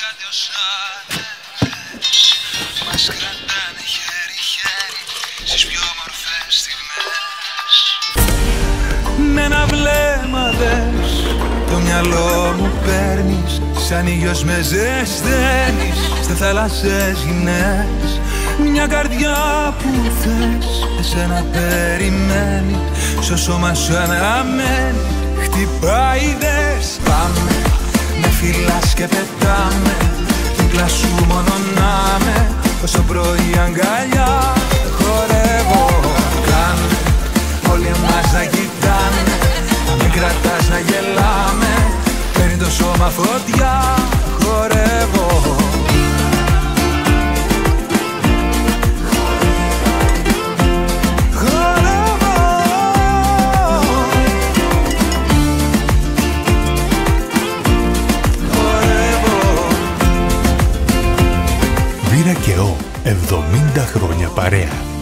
κάτι ως άλλες μας κρατάνε χέρι-χέρι στις πιο όμορφες στιγμές. Με ένα βλέμμα δες το μυαλό μου παίρνεις, σαν ήλιος με ζεσταίνεις, στα θάλασσες γυναίες. Μια καρδιά που θες, εσένα περιμένει, στο σώμα σου αναμένει, χτυπάει δες. Πάμε, με φυλάς και πετάμε, δίπλα σου μόνο να με, όσο πρωί αγκαλιά χορεύω. Κάνε, όλοι εμάς να κοιτάνε, να μην κρατάς να γελάμε, παίρνει το σώμα φωτιά, χορεύω. Years KEO, 70 χρόνια παρέα.